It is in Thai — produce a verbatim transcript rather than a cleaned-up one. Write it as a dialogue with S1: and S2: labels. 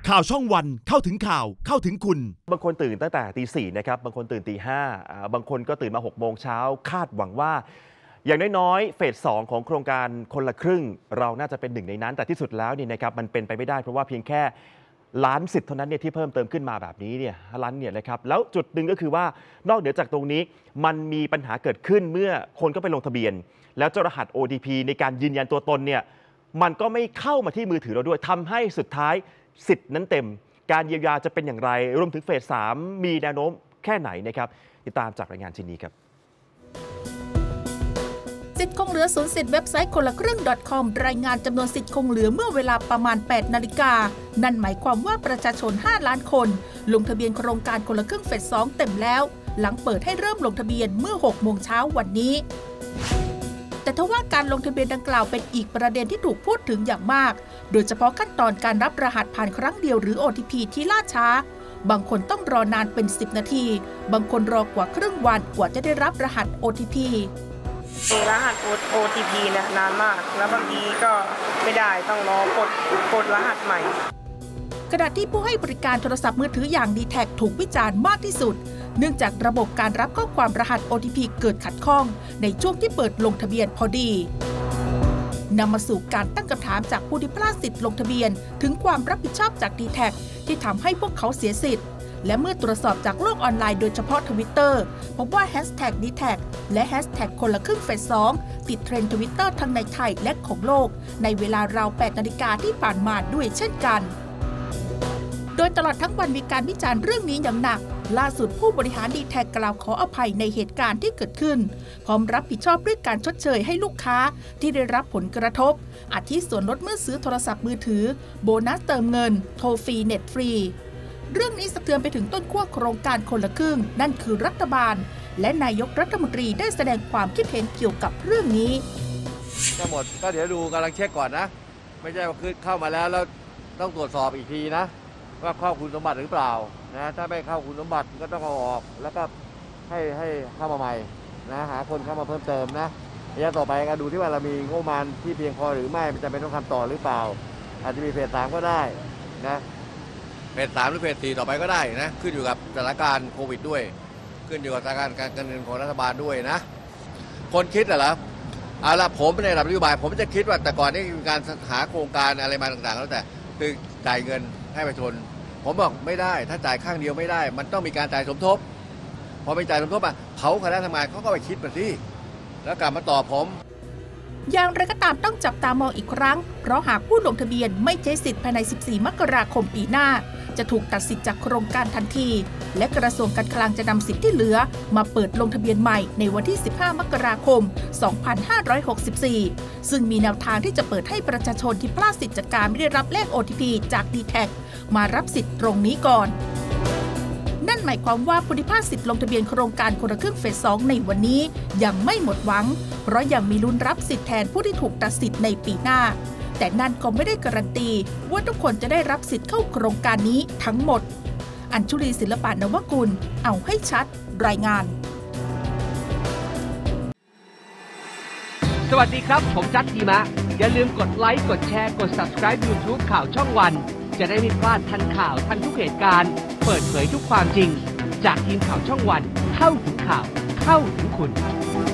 S1: ข่าวช่องวันเข้าถึงข่าวเข้าถึงคุณ
S2: บางคนตื่นตั้งแต่ตีสี่นะครับบางคนตื่นตีห้าบางคนก็ตื่นมาหกโมงเช้าคาดหวังว่าอย่างน้อยๆเฟสสองของโครงการคนละครึ่งเราน่าจะเป็นหนึ่งในนั้นแต่ที่สุดแล้วเนี่ยนะครับมันเป็นไปไม่ได้เพราะว่าเพียงแค่ล้านสิทธิ์เท่านั้นเนี่ยที่เพิ่มเติมขึ้นมาแบบนี้เนี่ยล้านเนี่ยนะครับแล้วจุดหนึ่งก็คือว่านอกเหนือจากตรงนี้มันมีปัญหาเกิดขึ้นเมื่อคนก็ไปลงทะเบียนแล้วเจ้ารหัส โอ ที พี ในการยืนยันตัวตนเนี่ยมันก็ไม่เข้ามาที่มือถือเราด้วยทำให้สุดท้ายสิทธิ์นั้นเต็มการเยียวยาจะเป็นอย่างไรรวมถึงเฟสสามมีแนวโน้มแค่ไหนนะครับติดตามจากรายงานชิ้นนี้ครับ
S3: สิทธิ์คงเหลือศูนย์สิทธิ์เว็บไซต์คนละครึ่ง .com รายงานจำนวนสิทธิ์คงเหลือเมื่อเวลาประมาณ แปดนาฬิกานั่นหมายความว่าประชาชนห้าล้านคนลงทะเบียนโครงการคนละครึ่งเฟสสองเต็มแล้วหลังเปิดให้เริ่มลงทะเบียนเมื่อหกโมงเช้าวันนี้แต่ทว่าการลงทะเบียนดังกล่าวเป็นอีกประเด็นที่ถูกพูดถึงอย่างมากโดยเฉพาะขั้นตอนการรับรหัสผ่านครั้งเดียวหรือ โอ ที พี ที่ล่าช้าบางคนต้องรอนานเป็นสิบนาทีบางคนรอกว่าครึ่งวันกว่าจะได้รับรหัส โอ ที พี
S4: รหัส โอ ที พี เนี่ยนานมากแล้วบางทีก็ไม่ได้ต้องรอกดกดรหัสใหม่
S3: ขณะที่ผู้ให้บริการโทรศัพท์มือถืออย่าง ดี แท็ก ถูกวิจารณ์มากที่สุดเนื่องจากระบบการรับข้อความรหัส โอ ที พี เกิดขัดข้องในช่วงที่เปิดลงทะเบียนพอดีนำมาสู่การตั้งคำถามจากผู้ที่พลาดสิทธิ์ลงทะเบียนถึงความรับผิดชอบจาก ดี แท็ก ที่ทำให้พวกเขาเสียสิทธิ์และเมื่อตรวจสอบจากโลกออนไลน์โดยเฉพาะ ทวิตเตอร์ พบว่าแฮชแท็ก ดี แท็ก และแฮชแท็กคนละครึ่งเฟสสองติดเทรนด์ ทวิตเตอร์ ทั้งในไทยและของโลกในเวลาราว แปดนาฬิกาที่ผ่านมาด้วยเช่นกันโดยตลอดทั้งวันมีการวิจารณ์เรื่องนี้อย่างหนักล่าสุดผู้บริหาร ดี แท็ก กล่าวขออภัยในเหตุการณ์ที่เกิดขึ้นพร้อมรับผิดชอบด้วยการชดเชยให้ลูกค้าที่ได้รับผลกระทบอาทิส่วนลดเมื่อซื้อโทรศัพท์มือถือโบนัสเติมเงินโทรฟรีเน็ตฟรีเรื่องนี้สะเทือนไปถึงต้นขั้วโครงการคนละครึ่งนั่นคือรัฐบาลและนายกรัฐมนตรีได้แสดงความคิดเห็นเกี่ยวกับเรื่องนี้
S5: ทั้งหมดก็เดี๋ยวดูกำลังเช็คก่อนนะไม่ใช่ว่าคือเข้ามาแล้วแล้วต้องตรวจสอบอีกทีนะว่าเข้าคุณสมบัติหรือเปล่านะถ้าไม่เข้าคุณสมบัติก็ต้องเอาออกแล้วก็ให้ให้เข้ามาใหม่นะหาคนเข้ามาเพิ่มเติมนะระยะต่อไปก็ดูที่ว่าเรามีงบประมาณที่เพียงพอหรือไม่มันจะเป็นต้องทำต่อหรือเปล่าอาจจะมีเฟสสามก็ได้นะเฟสสามหรือเฟสสี่ต่อไปก็ได้นะขึ้นอยู่กับสถานการณ์โควิดด้วยขึ้นอยู่กับสถานการณ์การเงินของรัฐบาลด้วยนะคนคิดเหรอเอาละผมในระดับนโยบายผมจะคิดว่าแต่ก่อนนี่มีการหาโครงการอะไรมาต่างๆแล้วแต่คือจ่ายเงินให้ประชาชนผมบอกไม่ได้ถ้าจ่ายข้างเดียวไม่ได้มันต้องมีการจ่ายสมทบพอไปจ่ายสมทบอ่ะเขาคณะทำงานเขาก็ไปคิดมาสิแล้วกลับมาตอบผม
S3: อย่างไรก็ตามต้องจับตามองอีกครั้งเพราะหากผู้ลงทะเบียนไม่ใช้สิทธิ์ภายในสิบสี่มกราคมปีหน้าจะถูกตัดสิทธิ์จากโครงการทันทีและกระทรวงการคลังจะนำสิทธิ์ที่เหลือมาเปิดลงทะเบียนใหม่ในวันที่สิบห้ามกราคมสองพันห้าร้อยหกสิบสี่ซึ่งมีแนวทางที่จะเปิดให้ประชาชนที่พลาดสิทธิ์จากการไม่ได้รับเลข โอ ที พี จาก ดี แท็ก มารับสิทธิ์ตรงนี้ก่อนนั่นหมายความว่าผู้ที่พลาดสิทธิ์ลงทะเบียนโครงการคนละครึ่งเฟสสองในวันนี้ยังไม่หมดหวังเพราะยังมีลุ้นรับสิทธิ์แทนผู้ที่ถูกตัดสิทธิ์ในปีหน้าแต่นั่นก็ไม่ได้การันตีว่าทุกคนจะได้รับสิทธิ์เข้าโครงการนี้ทั้งหมดอัญชุลีศิลปะนวกุลเอาให้ชัดรายงาน
S6: สวัสดีครับผมจัดดีมะอย่าลืมกดไลค์กดแชร์กด ซับสไครบ์ ยูทูบ ข่าวช่องวันจะได้ไม่พลาดทันข่าวทันทุกเหตุการณ์เปิดเผยทุกความจริงจากทีมข่าวช่องวันเข้าถึงข่าวเข้าถึงคุณ